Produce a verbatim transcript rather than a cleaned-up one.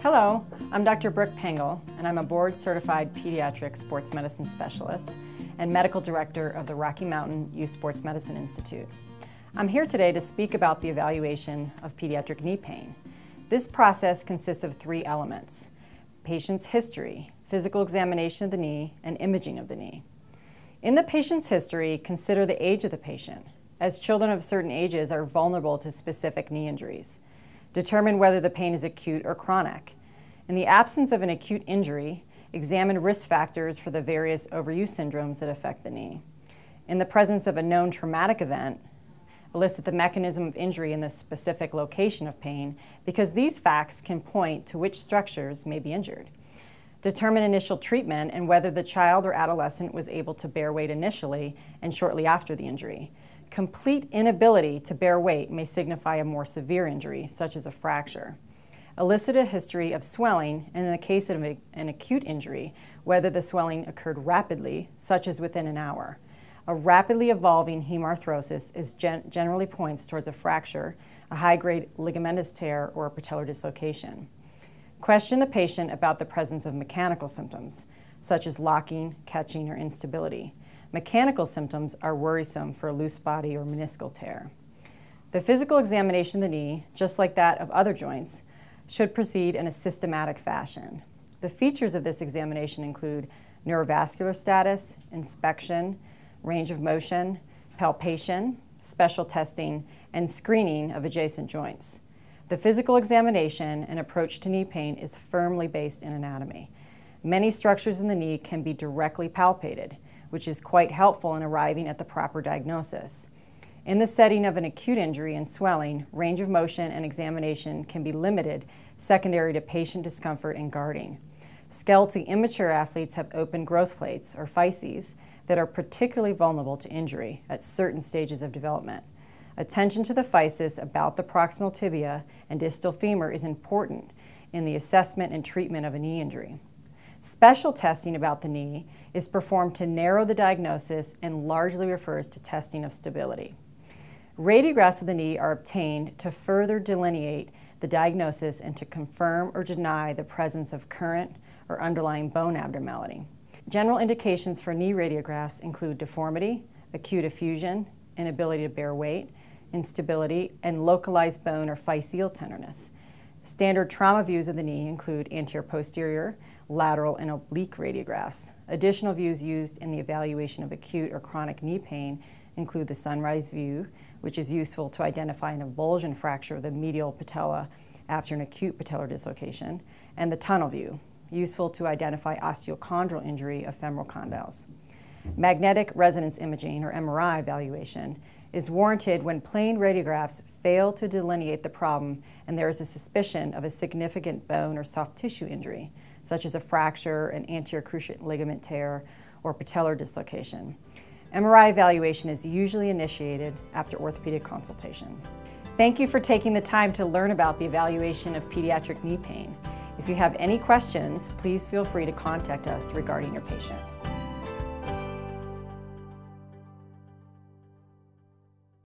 Hello, I'm Doctor Brooke Pengel, and I'm a board-certified pediatric sports medicine specialist and medical director of the Rocky Mountain Youth Sports Medicine Institute. I'm here today to speak about the evaluation of pediatric knee pain. This process consists of three elements: patient's history, physical examination of the knee, and imaging of the knee. In the patient's history, consider the age of the patient, as children of certain ages are vulnerable to specific knee injuries. Determine whether the pain is acute or chronic. In the absence of an acute injury, examine risk factors for the various overuse syndromes that affect the knee. In the presence of a known traumatic event, elicit the mechanism of injury in the specific location of pain, because these facts can point to which structures may be injured. Determine initial treatment and whether the child or adolescent was able to bear weight initially and shortly after the injury. Complete inability to bear weight may signify a more severe injury, such as a fracture. Elicit a history of swelling, and in the case of an acute injury, whether the swelling occurred rapidly, such as within an hour. A rapidly evolving hemarthrosis is gen generally points towards a fracture, a high-grade ligamentous tear, or a patellar dislocation. Question the patient about the presence of mechanical symptoms, such as locking, catching, or instability. Mechanical symptoms are worrisome for a loose body or meniscal tear. The physical examination of the knee, just like that of other joints, should proceed in a systematic fashion. The features of this examination include neurovascular status, inspection, range of motion, palpation, special testing, and screening of adjacent joints. The physical examination and approach to knee pain is firmly based in anatomy. Many structures in the knee can be directly palpated, which is quite helpful in arriving at the proper diagnosis. In the setting of an acute injury and swelling, range of motion and examination can be limited secondary to patient discomfort and guarding. Skeletally immature athletes have open growth plates, or physes, that are particularly vulnerable to injury at certain stages of development. Attention to the physis about the proximal tibia and distal femur is important in the assessment and treatment of a knee injury. Special testing about the knee is performed to narrow the diagnosis and largely refers to testing of stability. Radiographs of the knee are obtained to further delineate the diagnosis and to confirm or deny the presence of current or underlying bone abnormality. General indications for knee radiographs include deformity, acute effusion, inability to bear weight, instability, and localized bone or physeal tenderness. Standard trauma views of the knee include anterior-posterior, lateral, and oblique radiographs. Additional views used in the evaluation of acute or chronic knee pain include the sunrise view, which is useful to identify an avulsion fracture of the medial patella after an acute patellar dislocation, and the tunnel view, useful to identify osteochondral injury of femoral condyles. Magnetic resonance imaging, or M R I evaluation, is warranted when plain radiographs fail to delineate the problem and there is a suspicion of a significant bone or soft tissue injury, such as a fracture, an anterior cruciate ligament tear, or patellar dislocation. M R I evaluation is usually initiated after orthopedic consultation. Thank you for taking the time to learn about the evaluation of pediatric knee pain. If you have any questions, please feel free to contact us regarding your patient.